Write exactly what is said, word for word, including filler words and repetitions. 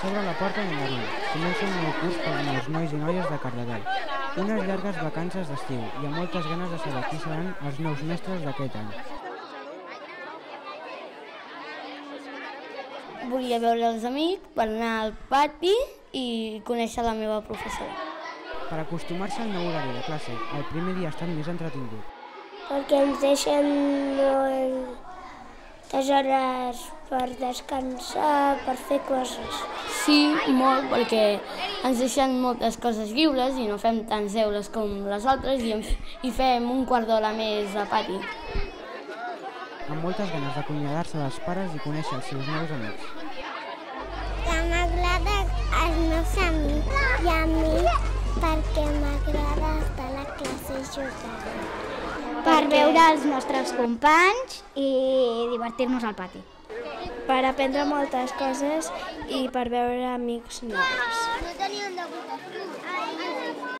S'obre la porta de Marín. Comença un nou curs per als nois i noies de Cardedeu. Unes llargues vacances d'estiu i amb moltes ganes de saber qui seran els nous mestres d'aquest any. Volia veure els amics per anar al pati i conèixer la meva professora. Per acostumar-se al nou horari de classe, el primer dia ha estat més entretingut. Perquè ens deixen moltes hores per descansar, per fer coses. Sí, molt, perquè ens deixen moltes coses lliures i no fem tants deures com les altres i, i fem un quart d'hora més de pati. Amb moltes ganes d'acomiadar-se dels pares i conèixer els seus nous amics. Que m'agrada els meus amics i a mi perquè m'agrada estar a la classe jugant. Per veure els nostres companys i divertir-nos al pati. Per aprendre moltes coses i per veure amics nous.